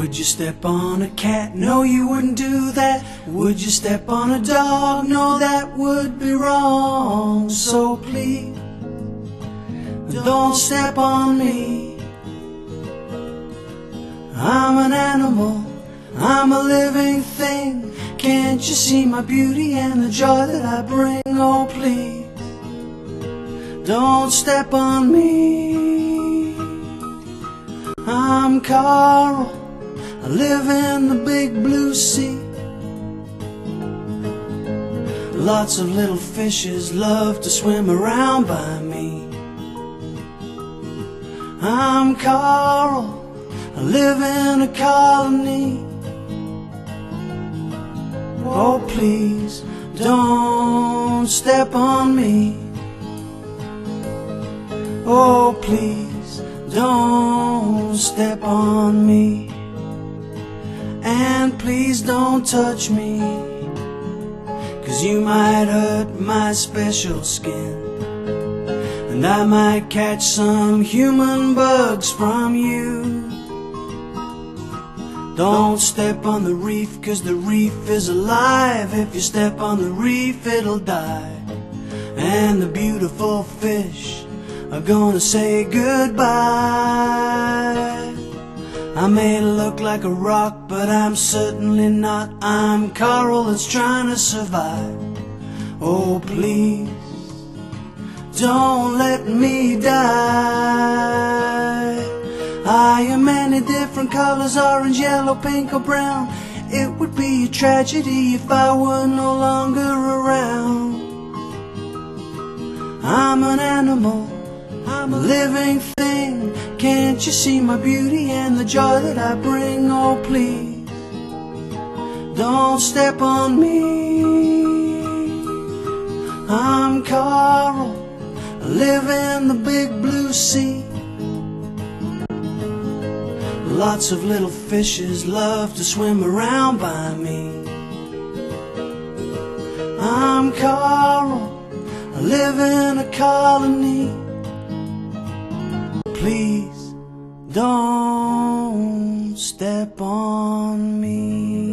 Would you step on a cat? No, you wouldn't do that. Would you step on a dog? No, that would be wrong. So please, don't step on me. I'm an animal, I'm a living thing. Can't you see my beauty and the joy that I bring? Oh please, don't step on me. I'm Carl, I live in the big blue sea. Lots of little fishes love to swim around by me. I'm Carl, I live in a colony. Oh please, don't step on me. Oh please, don't step on me. And please don't touch me, 'cause you might hurt my special skin, and I might catch some human bugs from you. Don't step on the reef, 'cause the reef is alive. If you step on the reef, it'll die, and the beautiful fish are gonna say goodbye. I may look like a rock, but I'm certainly not. I'm Carl that's trying to survive. Oh please, don't let me die. I am many different colors, orange, yellow, pink or brown. It would be a tragedy if I were no longer around. I'm an animal, I'm a living thing. Can't you see my beauty and the joy that I bring? Oh please, don't step on me. I'm Carl, I live in the big blue sea. Lots of little fishes love to swim around by me. I'm Carl, I live in a colony. Please, don't step on me.